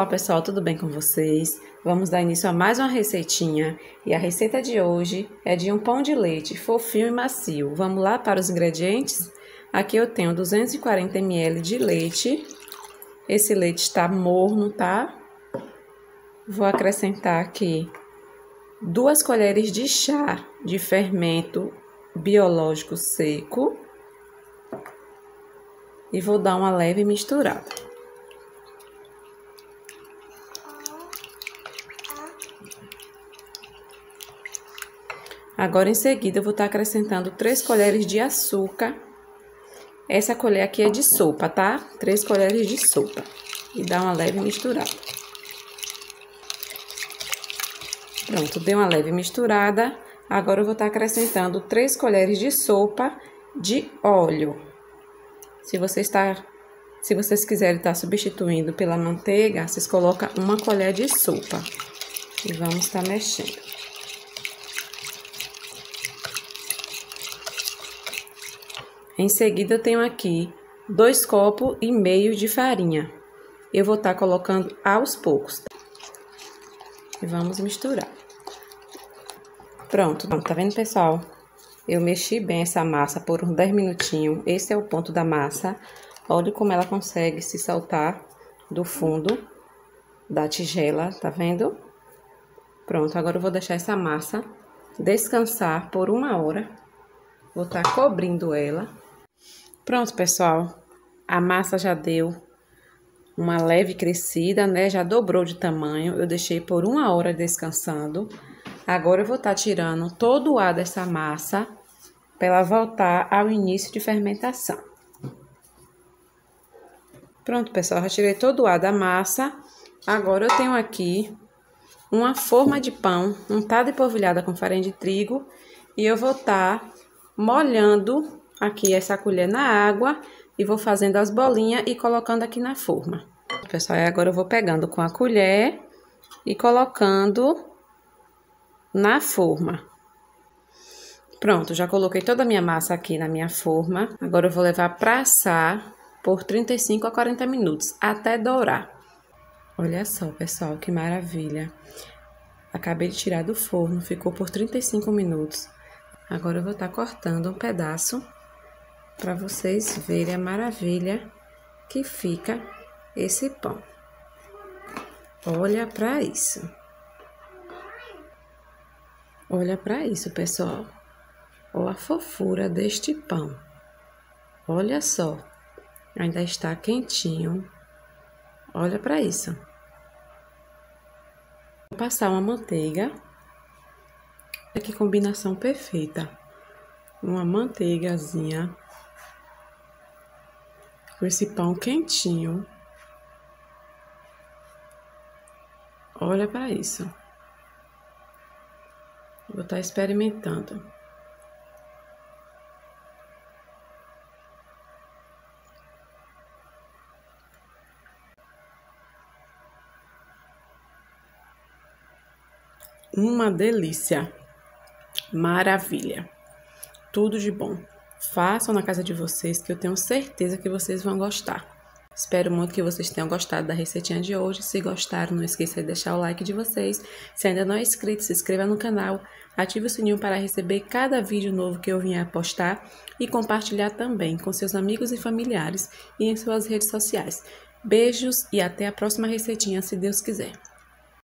Olá pessoal, tudo bem com vocês? Vamos dar início a mais uma receitinha e a receita de hoje é de um pão de leite fofinho e macio. Vamos lá para os ingredientes? Aqui eu tenho 240 ml de leite, esse leite está morno, tá? Vou acrescentar aqui 2 colheres de chá de fermento biológico seco e vou dar uma leve misturada. Agora, em seguida, eu vou estar acrescentando 3 colheres de açúcar. Essa colher aqui é de sopa, tá? 3 colheres de sopa. E dá uma leve misturada. Pronto, dei uma leve misturada. Agora, eu vou estar acrescentando 3 colheres de sopa de óleo. Se vocês quiserem estar substituindo pela manteiga, vocês colocam 1 colher de sopa. E vamos estar mexendo. Em seguida, eu tenho aqui 2,5 copos de farinha. Eu vou estar colocando aos poucos. E vamos misturar. Pronto, tá vendo, pessoal? Eu mexi bem essa massa por uns 10 minutinhos. Esse é o ponto da massa. Olha como ela consegue se soltar do fundo da tigela, tá vendo? Pronto, agora eu vou deixar essa massa descansar por 1 hora. Vou estar cobrindo ela. Pronto, pessoal, a massa já deu uma leve crescida, né? Já dobrou de tamanho. Eu deixei por 1 hora descansando. Agora eu vou estar tirando todo o ar dessa massa para ela voltar ao início de fermentação. Pronto, pessoal, já tirei todo o ar da massa. Agora eu tenho aqui uma forma de pão untada e polvilhada com farinha de trigo e eu vou estar molhando aqui essa colher na água e vou fazendo as bolinhas e colocando aqui na forma. Pessoal, agora eu vou pegando com a colher e colocando na forma. Pronto, já coloquei toda a minha massa aqui na minha forma. Agora eu vou levar para assar por 35 a 40 minutos, até dourar. Olha só, pessoal, que maravilha. Acabei de tirar do forno, ficou por 35 minutos. Agora eu vou estar cortando um pedaço para vocês verem a maravilha que fica esse pão. Olha para isso. Olha para isso, pessoal. Olha a fofura deste pão. Olha só. Ainda está quentinho. Olha para isso. Vou passar uma manteiga. Olha que combinação perfeita. Uma manteigazinha. Com esse pão quentinho. Olha para isso. Vou estar experimentando. Uma delícia. Maravilha. Tudo de bom. Façam na casa de vocês, que eu tenho certeza que vocês vão gostar. Espero muito que vocês tenham gostado da receitinha de hoje. Se gostaram, não esqueça de deixar o like de vocês. Se ainda não é inscrito, se inscreva no canal. Ative o sininho para receber cada vídeo novo que eu vier postar. E compartilhar também com seus amigos e familiares e em suas redes sociais. Beijos e até a próxima receitinha, se Deus quiser.